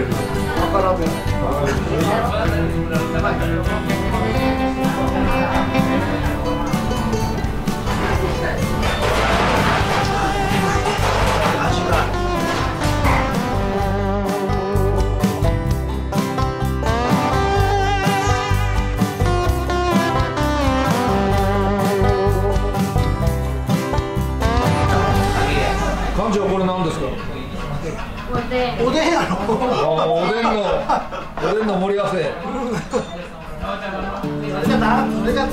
る。わからん。 館長、これ何ですか？ おでんやろ。 おでんの盛り合わせ。 それが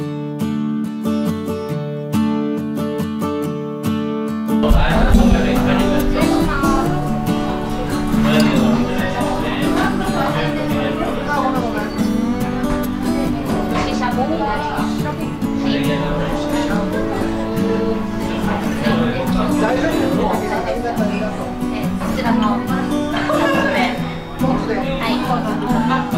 大丈夫。 こちらのポン酢で、はい、ポン酢で、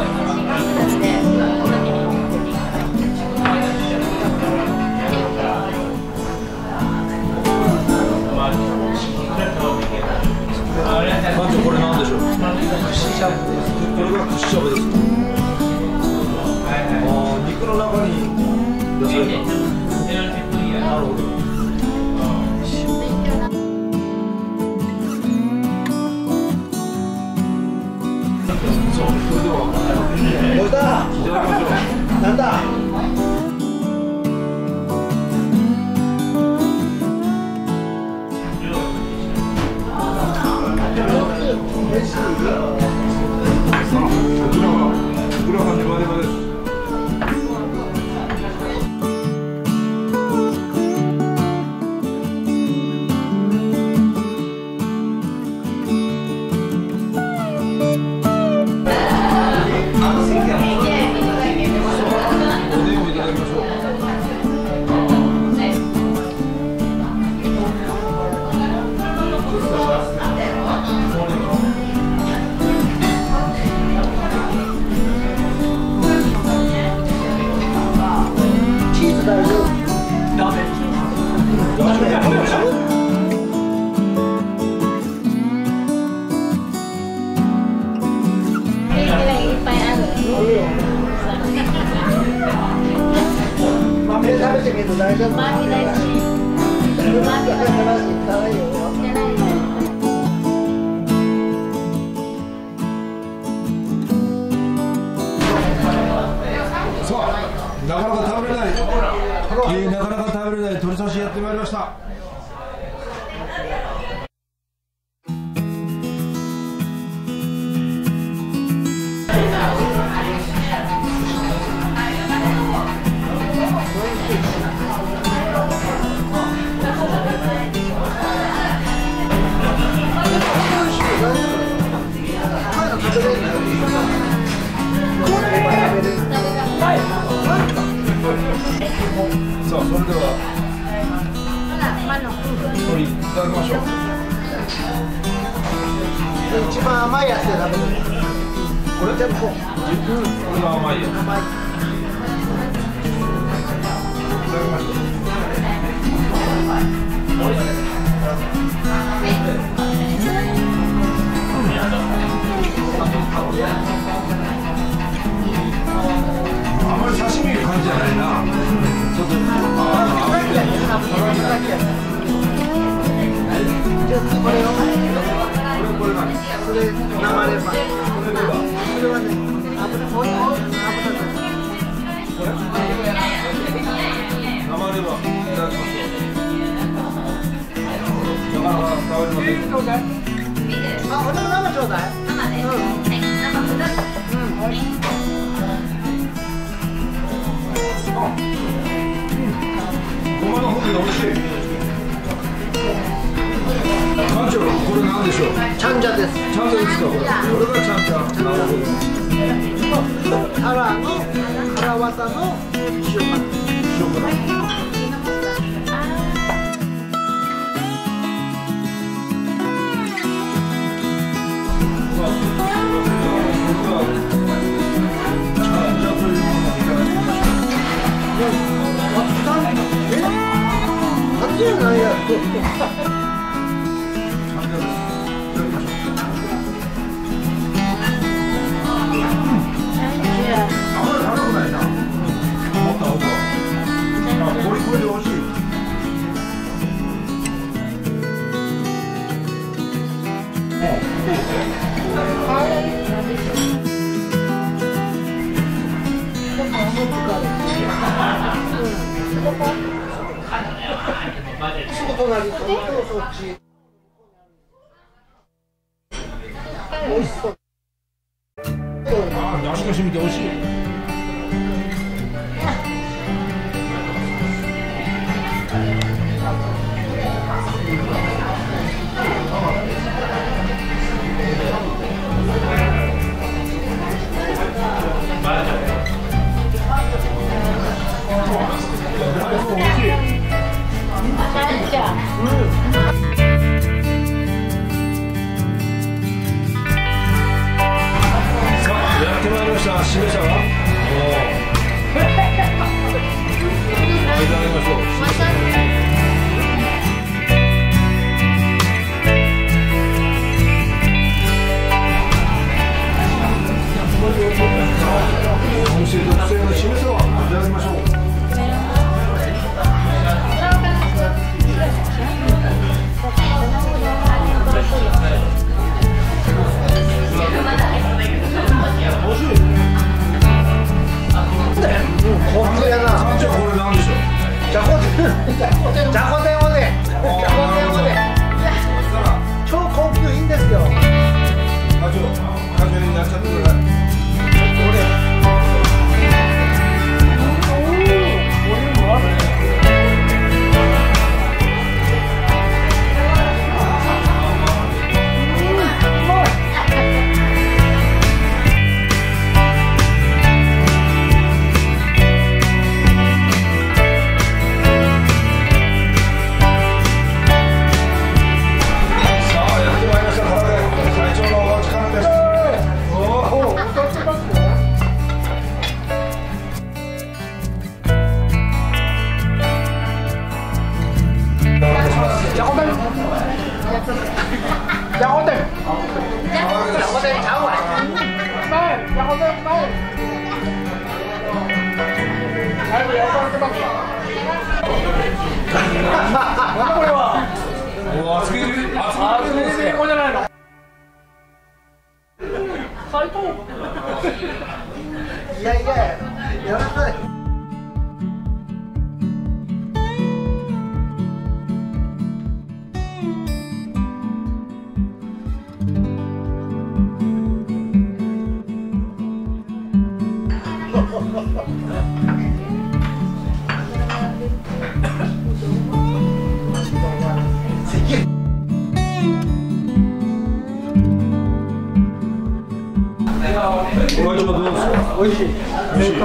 館長、これ何でしょう？串しゃぶです。これが串しゃぶです。肉の中に野菜が。なるほど。 おいだ。なんだ。豆食べてみると大丈夫。豆大好き。豆大好き。可愛いよ。 さあ、なかなか食べれない。なかなか食べれない鶏刺しやってまいりました。さあ、それでは鶏いただきましょう。 一番甘いやつで食べる。これ全部。これが甘いやつ。 甘い。 いただきましょう。あまり刺身の感じじゃないな。ちょっとこれを。 これ何？ それ生レバー。それはね、油だ。 生レバーいただきます。なかなか食べれません。 あ、俺も生ちょうだい。 生で、はい、生2つ。 ごまの風味が美味しい。館長、これ何でしょう？ ちゃんじゃです。 ちゃんとですか？これがちゃんちゃん。なるほど。 タラの、カラワタの塩辛。 塩辛。 じゃないやろ。 すぐ隣とそっち。美味しそう。 出汁が染みて美味しい。しめさが。いただきましょう。お店特製のしめさをいただきましょう。いやいや、やらない。美味しい。美味しい。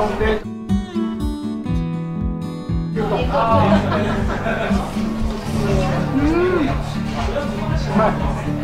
うまい。